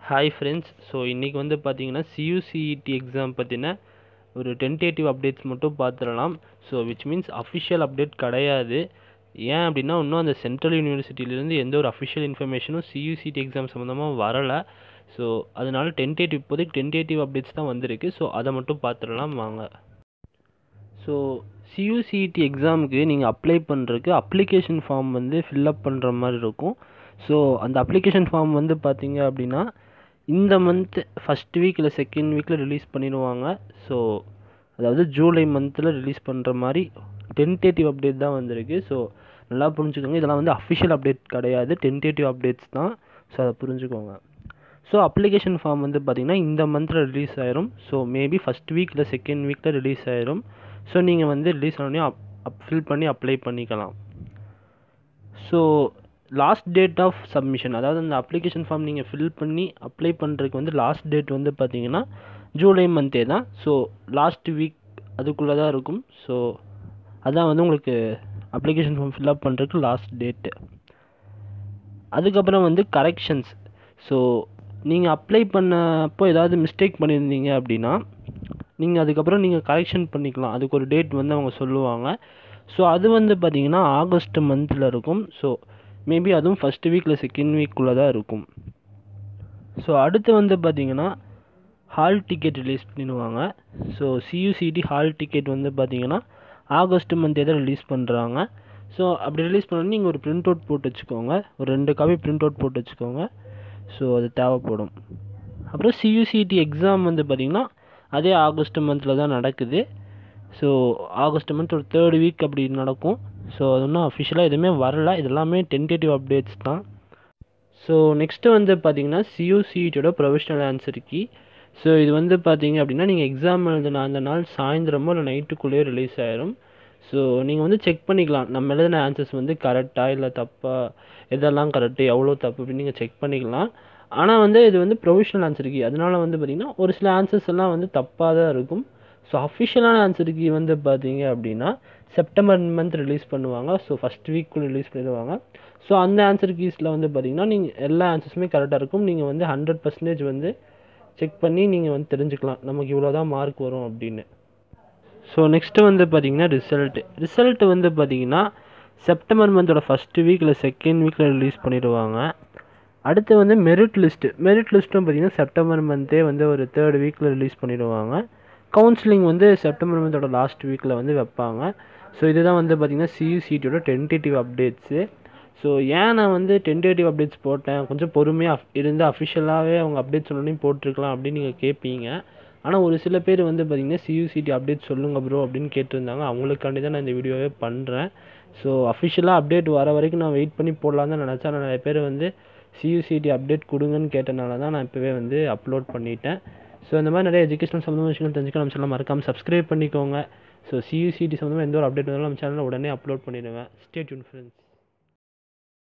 Hi friends. So இன்றைக்கி வந்து பார்த்தீங்கன்னா சியூசிஇடி எக்ஸாம் பற்றின ஒரு டென்டேட்டிவ் அப்டேட்ஸ் மட்டும் பார்த்துடலாம். So which means official update கிடையாது. ஏன் அப்படின்னா இன்னும் அந்த சென்ட்ரல் யூனிவர்சிட்டியிலேருந்து எந்த ஒரு அஃபிஷியல் இன்ஃபர்மேஷனும் சியூசிடி எக்ஸாம் சம்மந்தமாக வரலை. ஸோ அதனால இப்போதைக்கு டென்டேட்டிவ் அப்டேட்ஸ் தான் வந்திருக்கு. ஸோ அதை மட்டும் பார்த்துடலாம் வாங்க. ஸோ சியூசிஇடி எக்ஸாமுக்கு நீங்கள் அப்ளை பண்ணுறதுக்கு அப்ளிகேஷன் ஃபார்ம் வந்து ஃபில்அப் பண்ணுற மாதிரி இருக்கும். ஸோ அந்த அப்ளிகேஷன் ஃபார்ம் வந்து பார்த்தீங்க அப்படின்னா இந்த மந்த் ஃபஸ்ட் வீக் இல்லை செகண்ட் வீக்கில் ரிலீஸ் பண்ணிடுவாங்க. ஸோ அதாவது ஜூலை மந்தில் ரிலீஸ் பண்ணுற மாதிரி டென்டேட்டிவ் அப்டேட் தான் வந்திருக்கு. ஸோ நல்லா புரிஞ்சுக்கோங்க, இதெல்லாம் வந்து அஃபிஷியல் அப்டேட் கிடையாது, டென்டேட்டிவ் அப்டேட்ஸ் தான். ஸோ அதை புரிஞ்சுக்கோங்க. ஸோ அப்ளிகேஷன் ஃபார்ம் வந்து பார்த்திங்கன்னா இந்த மந்தில் ரிலீஸ் ஆயிரும். ஸோ மேபி ஃபஸ்ட் வீக் இல்லை செகண்ட் வீக்கில் ரிலீஸ் ஆயிரும். ஸோ நீங்கள் வந்து ரிலீஸ் ஆனோடனே ஃபில் பண்ணி அப்ளை பண்ணிக்கலாம். So last date of submission, அதாவது அந்த அப்ளிகேஷன் ஃபார்ம் நீங்கள் ஃபில் பண்ணி அப்ளை பண்ணுறதுக்கு வந்து லாஸ்ட் டேட் வந்து பார்த்தீங்கன்னா ஜூலை மந்தே தான். ஸோ லாஸ்ட் வீக் அதுக்குள்ளே தான் இருக்கும். ஸோ அதான் வந்து உங்களுக்கு அப்ளிகேஷன் ஃபார்ம் ஃபில்அப் பண்ணுறதுக்கு லாஸ்ட் டேட்டு. அதுக்கப்புறம் வந்து கரெக்ஷன்ஸ். ஸோ நீங்கள் அப்ளை பண்ணப்போ ஏதாவது மிஸ்டேக் பண்ணியிருந்தீங்க அப்படின்னா நீங்கள் அதுக்கப்புறம் நீங்கள் கரெக்ஷன் பண்ணிக்கலாம். அதுக்கு ஒரு டேட் வந்து அவங்க சொல்லுவாங்க. ஸோ அது வந்து பார்த்திங்கன்னா ஆகஸ்ட் மந்தில் இருக்கும். ஸோ மேபி அதுவும் ஃபஸ்ட் வீக்கில் செகண்ட் வீக்குள்ளே தான் இருக்கும். ஸோ அடுத்து வந்து பார்த்திங்கன்னா ஹால் டிக்கெட் ரிலீஸ் பண்ணிடுவாங்க. ஸோ சியூசிடி ஹால் டிக்கெட் வந்து பார்த்திங்கன்னா ஆகஸ்ட் மந்த்தே தான் ரிலீஸ் பண்ணுறாங்க. ஸோ அப்படி ரிலீஸ் பண்ணோன்னே நீங்கள் ஒரு பிரிண்ட் அவுட் போட்டு வச்சுக்கோங்க, ஒரு 2 காப்பி பிரிண்ட் அவுட் போட்டு வச்சுக்கோங்க. ஸோ அது தேவைப்படும். அப்புறம் சியூசிடி எக்ஸாம் வந்து பார்த்திங்கன்னா அதே ஆகஸ்ட் மந்தில் தான் நடக்குது. ஸோ ஆகஸ்ட் மந்த் ஒரு 3rd வீக் அப்படி நடக்கும். ஸோ அது ஒன்றும் அஃபிஷியலாக எதுவுமே வரல, இதெல்லாமே டென்டேட்டிவ் அப்டேட்ஸ் தான். ஸோ நெக்ஸ்ட்டு வந்து பார்த்திங்கன்னா சியூசிடியோட ப்ரொவிஷ்னல் ஆன்சர் கீ. ஸோ இது வந்து பார்த்திங்க அப்படின்னா நீங்கள் எக்ஸாம் எழுதின அந்த நாள் சாயந்தரமோ இல்லை நைட்டுக்குள்ளேயே ரிலீஸ் ஆயிரும். ஸோ நீங்கள் வந்து செக் பண்ணிக்கலாம் நம்ம எழுதின ஆன்சர்ஸ் வந்து கரெக்டாக இல்லை தப்பாக, எதெல்லாம் கரெக்டு எவ்வளோ தப்பு அப்படின்னு நீங்கள் செக் பண்ணிக்கலாம். ஆனால் வந்து இது வந்து ப்ரொவிஷ்னல் ஆன்சர் கீ, அதனால் வந்து பார்த்திங்கன்னா ஒரு சில ஆன்சர்ஸ் எல்லாம் வந்து தப்பாக தான் இருக்கும். ஸோ அஃபிஷியலான ஆன்சர் கீ வந்து பார்த்தீங்க அப்படின்னா செப்டம்பர் மந்த் ரிலீஸ் பண்ணுவாங்க. ஸோ ஃபஸ்ட் வீக்குள்ளே ரிலீஸ் பண்ணிடுவாங்க. ஸோ அந்த ஆன்சர் கீஸில் வந்து பார்த்திங்கன்னா நீங்கள் எல்லா ஆன்சர்ஸுமே கரெக்டாக இருக்கும். நீங்கள் வந்து 100% வந்து செக் பண்ணி நீங்கள் வந்து தெரிஞ்சுக்கலாம் நமக்கு இவ்வளோ தான் மார்க் வரும் அப்படின்னு. ஸோ நெக்ஸ்ட்டு வந்து பார்த்திங்கன்னா ரிசல்ட்டு வந்து பார்த்திங்கன்னா செப்டம்பர் மந்தோட ஃபஸ்ட் வீக் இல்லை செகண்ட் வீக்கில் ரிலீஸ் பண்ணிடுவாங்க. அடுத்து வந்து மெரிட் லிஸ்ட்டும் பார்த்திங்கன்னா செப்டம்பர் மந்தே வந்து ஒரு 3rd வீக்கில் ரிலீஸ் பண்ணிடுவாங்க. கவுன்சிலிங் வந்து செப்டம்பர் மந்தோட லாஸ்ட் வீக்கில் வந்து வைப்பாங்க. ஸோ இதுதான் வந்து பார்த்திங்கன்னா சியூசிடியோட டென்டேட்டிவ் அப்டேட்ஸு. ஸோ ஏன் நான் வந்து டென்டேட்டிவ் அப்டேட்ஸ் போட்டேன், கொஞ்சம் பொறுமையாக இருந்து அஃபிஷியலாகவே அவங்க அப்டேட் சொல்லணும்னு போட்டிருக்கலாம் அப்படின்னு நீங்கள் கேட்பீங்க. ஆனால் ஒரு சில பேர் வந்து பார்த்திங்கன்னா சியூசிடி அப்டேட் சொல்லுங்கள் ப்ரோ அப்படின்னு கேட்டிருந்தாங்க. அவங்களுக்காண்டி தான் நான் இந்த வீடியோவே பண்ணுறேன். ஸோ அஃபிஷியலாக அப்டேட் வர வரைக்கும் நான் வெயிட் பண்ணி போடலாம் தான் நினச்சேன். ஆனால் நிறைய பேர் வந்து சியூசிடி அப்டேட் கொடுங்கன்னு கேட்டனால தான் நான் இப்போவே வந்து அப்லோட் பண்ணிட்டேன். ஸோ இந்த மாதிரி நிறைய எஜுகேஷனல் சம்மந்தமான விஷயங்கள் தெரிஞ்சுக்க நம்ம சேனல் மறக்காமல் சப்ஸ்கிரைப் பண்ணிக்கோங்க. ஸோ சியூசிடி சம்மந்தமாக எந்த ஒரு அப்டேட் வந்தாலும் நம்ம சேனலில் உடனே அப்லோட் பண்ணிடுவேன். Stay tuned friends.